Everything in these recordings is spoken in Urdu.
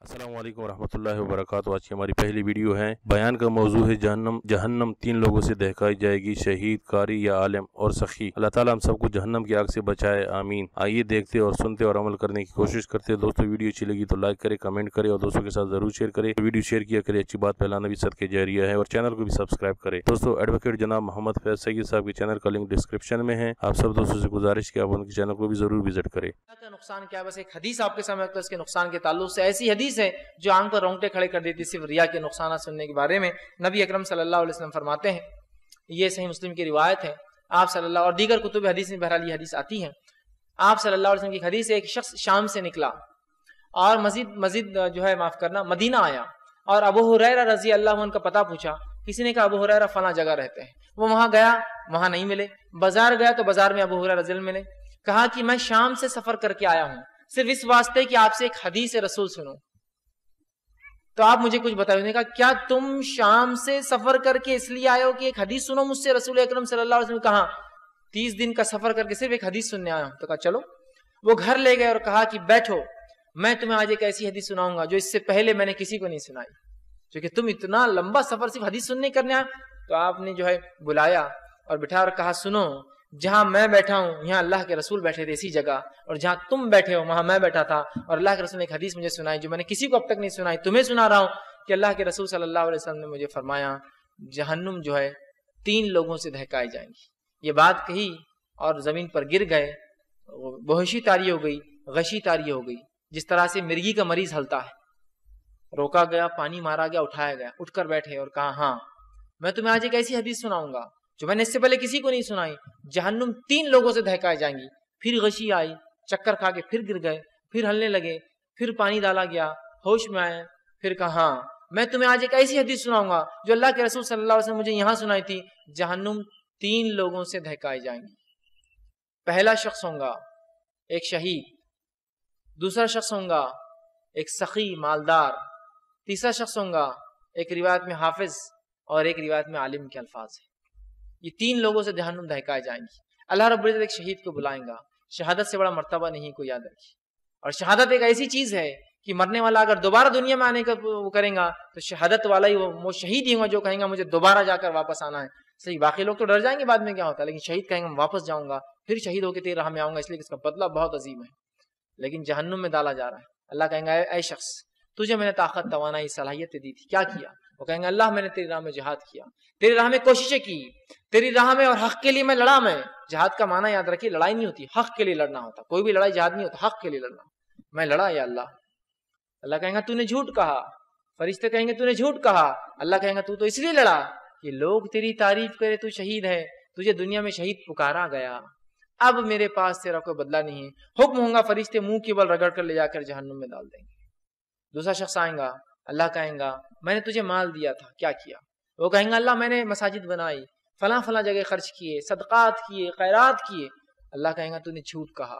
السلام علیکم ورحمۃ اللہ وبرکاتہ۔ آج کی ہماری پہلی ویڈیو ہے، بیان کا موضوع ہے جہنم 3 لوگوں سے دہکائی جائے گی، شہید، قاری یا عالم اور سخی۔ اللہ تعالیٰ ہم سب کو جہنم کی آگ سے بچائے، آمین۔ آئیے دیکھتے اور سنتے اور عمل کرنے کی کوشش کرتے۔ دوستو ویڈیو اچھی لگی تو لائک کرے، کمنٹ کرے اور دوستوں کے ساتھ ضرور شیئر کرے۔ ویڈیو شیئر کیا کرے، اچھی بات پھیلانا بھی صدقہ جاریہ ہے، اور چینل کو بھی سبسکرائب کرے۔ دوستو ایڈوکیٹ جناب محمد فیض سید صاحب کے چینل کا لنک ڈسکرپشن میں ہے، آپ سب دوستوں سے گزارش کہ آپ ان کے چینل کو بھی ضرور وزٹ کرے۔ کا نقصان کیا ہے؟ بس ایک حدیث آپ کے سامنے رکھتا ہے اس کے نقصان کے تعلق سے۔ ایسی حدیث ہے جو آنکھ پر رونگٹے کھڑے کر دیتی صرف ریا کے نقصانات سننے کے بارے میں۔ نبی اکرم صلی اللہ علیہ وسلم فرماتے ہیں، یہ صحیح مسلم کی روایت ہے، آپ صلی اللہ اور دیگر کتب حدیث میں بہرحال یہ حدیث آتی ہے، آپ صلی اللہ علیہ وسلم کی حدیث ہے، ایک شخص شام سے نکلا اور مزید مدینہ آیا اور ابو ہریرہ رضی اللہ عنہ کا پتہ پوچھا۔ کسی نے کہا ابو ہریرہ فلاں جگہ رہتے ہیں، وہ وہاں گیا، وہاں نہیں ملے، بازار گیا تو بازار میں ابو ہریرہ رضی اللہ عنہ ملے۔ کہا کہ میں شام سے سفر کر کے آیا ہوں صرف اس واسطے کہ آپ سے ایک حدیث رسول سنوں، تو آپ مجھے کچھ بتائیے۔ نے کہا کیا تم شام سے سفر کر کے اس لیے آئے ہو کہ ایک حدیث سنو مجھ سے؟ رسول اکرم صلی اللہ علیہ وسلم کہا 30 دن کا سفر کر کے صرف ایک حدیث سننے آیا ہوں۔ تو کہا چلو، وہ گھر لے گئے اور کہا کہ بیٹھو، میں تمہیں آج ایک ایسی حدیث سناؤں گا جو اس سے پہلے میں نے کسی کو نہیں سنائی، کیونکہ تم اتنا لمبا سفر صرف حدیث سننے کرنے آئے۔ تو آپ نے بلایا اور بٹھا اور کہا سنو، جہاں میں بیٹھا ہوں یہاں اللہ کے رسول بیٹھے تھے اسی جگہ، اور جہاں تم بیٹھے ہو وہاں میں بیٹھا تھا، اور اللہ کے رسول نے ایک حدیث مجھے سنائی جو میں نے کسی کو اب تک نہیں سنائی، تمہیں سنا رہا ہوں کہ اللہ کے رسول صلی اللہ علیہ وسلم نے مجھے فرمایا جہنم 3 لوگوں سے دہکائی جائیں گی۔ یہ بات کہی اور زمین پر گر گئے، بہوشی طاری ہو گئی، غشی طاری ہو گئی، جس طرح سے مرغی کا مریض ہلتا ہے۔ روکا گیا، پانی مارا گیا، اٹھایا گیا، اٹھ کر بیٹھے اور کہا ہاں میں تمہیں آج ایک ایسی حدیث سناؤں گا جو میں نے اس سے پہلے کسی کو نہیں سنائی، جہنم 3 لوگوں سے دہکائی جائیں گی۔ پھر غشی آئی، چکر کھا کے پھر گر گئے، پھر ہلنے لگے، پھر پانی ڈالا گیا، ہوش میں آئے، پھر کہا ہاں میں تمہیں آج ایک ایسی حدیث سناؤں گا جو اللہ کے رسول صلی اللہ علیہ وسلم مجھے یہاں سنائی تھی، جہنم 3 لوگوں سے دہکائی جائیں گی۔ پہلا شخص ہوگا ایک شہید، دوسرا شخص ہوگا ایک سخی مالدار، تیسرا شخص ہوگا ایک روایت میں حافظ اور ایک روایت میں عالم کے الفاظ ہیں۔ یہ 3 لوگوں سے جہنم دہکائے جائیں گی۔ اللہ رب العزت ایک شہید کو بلائیں گا، شہادت سے بڑا مرتبہ نہیں کو یاد رکھیے، اور شہادت ایک ایسی چیز ہے کہ مرنے والا اگر دوبارہ دنیا میں آنے کا وہ کریں گا تو شہادت والا ہی وہ شہید ہی ہوگا جو کہیں گا مجھے دوبارہ جا کر واپس آنا ہے۔ صحیح، باقی لوگ تو ڈر جائیں گے بعد میں کیا ہوتا ہے، لیکن شہید کہیں گا میں واپس جاؤں گا، پھر شہید ہو کے تیری راہ میں آؤں گا، اس لیے کہ اس کا بدلہ بہت عظیم ہے۔ لیکن جہنم میں ڈالا جا رہا ہے۔ اللہ کہیں گا اے شخص، تجھے میں نے طاقت، توانائی، صلاحیت دی تھی، کیا کیا؟ وہ کہیں گے اللہ میں نے تیری راہ میں جہاد کیا، تیری راہ میں کوششیں کی، تیری راہ میں اور حق کے لیے میں لڑا۔ میں جہاد کا معنی یاد رکھیے، لڑائی نہیں ہوتی، حق کے لیے لڑنا ہوتا، کوئی بھی لڑائی جہاد نہیں ہوتا، حق کے لیے لڑنا۔ میں لڑا یا اللہ۔ اللہ کہیں گا تو نے جھوٹ کہا، فرشتے کہیں گے تو نے جھوٹ کہا، اللہ کہیں گا تو اس لیے لڑا کہ لوگ تیری تعریف کرے، تو شہید ہے، تجھے دنیا میں شہید پکارا گیا، اب میرے پاس تیرا کوئی بدلہ نہیں ہے۔ حکم ہوگا، فرشتے منہ کے بل رگڑ کر لے جا کر جہنم میں ڈال دیں گے۔ دوسرا شخص آئے گا، اللہ کہیں گا میں نے تجھے مال دیا تھا، کیا کیا؟ وہ کہیں گا اللہ میں نے مساجد بنائی، فلاں فلاں جگہ خرچ کیے، صدقات کیے، خیرات کیے۔ اللہ کہیں گا تو نے جھوٹ کہا۔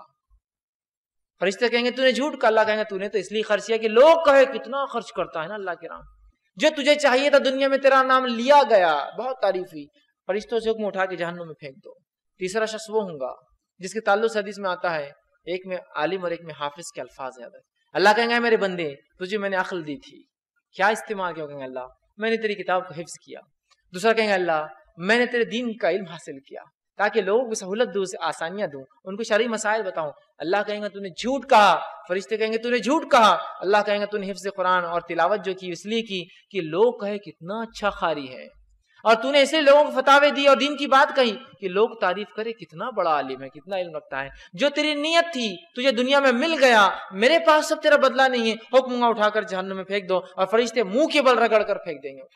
فرشتے کہیں گے تو نے جھوٹ کہا، اللہ کہیں گا تو نے تو اس لیے خرچ کیا کہ لوگ کہے کتنا خرچ کرتا ہے نا اللہ کے راہ میں، جو تجھے چاہیے تھا دنیا میں تیرا نام لیا گیا، بہت تعریف ہوئی، فرشتوں سے حکم اٹھا کے جہنم میں پھینک دو۔ تیسرا شخص وہ ہوگا جس کے تعلق سے حدیث میں آتا ہے، ایک میں عالم اور ایک میں حافظ کے الفاظ یاد ہے۔ اللہ کہیں گے میرے بندے تجھے میں نے عقل دی تھی، کیا استعمال کیا؟ کہیں گے اللہ میں نے تیری کتاب کو حفظ کیا۔ دوسرا کہیں گے اللہ میں نے تیرے دین کا علم حاصل کیا تاکہ لوگوں کو سہولت دوں، سے آسانیاں دوں، ان کو شرعی مسائل بتاؤں۔ اللہ کہیں گے تو نے جھوٹ کہا، فرشتے کہیں گے تو نے جھوٹ کہا، اللہ کہیں گے تو نے حفظ قرآن اور تلاوت جو کی اس لیے کی کہ لوگ کہے کتنا اچھا قاری ہے، اور تو نے ایسے لوگوں کو فتاوے دی اور دین کی بات کہی کہ لوگ تعریف کرے کتنا بڑا عالم ہے، کتنا علم رکھتا ہے۔ جو تیری نیت تھی تجھے دنیا میں مل گیا، میرے پاس سب تیرا بدلہ نہیں ہے، حکم اٹھا کر جہنم میں پھینک دو، اور فرشتے منہ کے بل رگڑ کر پھینک دیں گے۔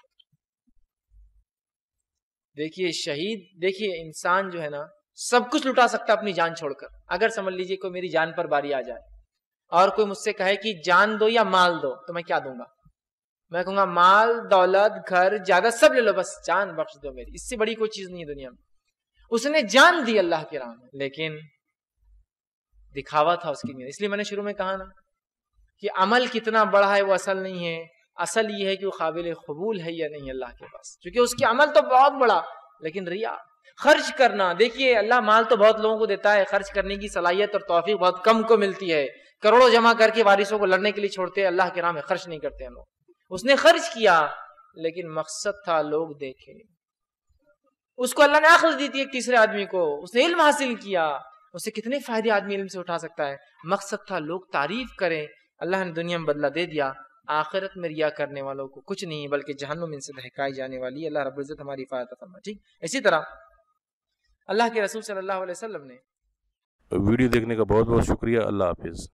دیکھیے شہید، دیکھیے انسان جو ہے نا سب کچھ لٹا سکتا اپنی جان چھوڑ کر۔ اگر سمجھ لیجئے کوئی میری جان پر باری آ جائے اور کوئی مجھ سے کہے کہ جان دو یا مال دو، تو میں کیا دوں گا؟ میں کہوں گا مال، دولت، گھر، جائیداد سب لے لو، بس جان بخش دو میری، اس سے بڑی کوئی چیز نہیں ہے دنیا میں۔ اس نے جان دی اللہ کے راہ میں، لیکن دکھاوا تھا اس کی نیت۔ اس لیے میں نے شروع میں کہا نا کہ عمل کتنا بڑا ہے وہ اصل نہیں ہے، اصل یہ ہے کہ وہ قابل قبول ہے یا نہیں اللہ کے پاس، کیونکہ اس کی عمل تو بہت بڑا، لیکن ریا خرچ کرنا۔ دیکھیے اللہ مال تو بہت لوگوں کو دیتا ہے، خرچ کرنے کی صلاحیت اور توفیق بہت کم کو ملتی ہے، کروڑوں جمع کر کے وارثوں کو لڑنے کے لیے چھوڑتے، اللہ کے راہ میں خرچ نہیں کرتے ہیں لوگ۔ اس نے خرچ کیا لیکن مقصد تھا لوگ دیکھیں۔ اس کو اللہ نے عقل دی تھی ایک تیسرے آدمی کو، اس نے علم حاصل کیا، اس سے کتنے فائدے آدمی علم سے اٹھا سکتا ہے۔ مقصد تھا لوگ تعریف کریں، اللہ نے دنیا میں بدلہ دے دیا۔ آخرت میں ریا کرنے والوں کو کچھ نہیں بلکہ جہنم ان سے دہکائی جانے والی ہے۔ اللہ رب العزت ہماری حفاظت فرمائے۔ ٹھیک، اسی طرح اللہ کے رسول صلی اللہ علیہ وسلم نے ویڈیو دیکھنے کا بہت بہت شکریہ۔ اللہ حافظ۔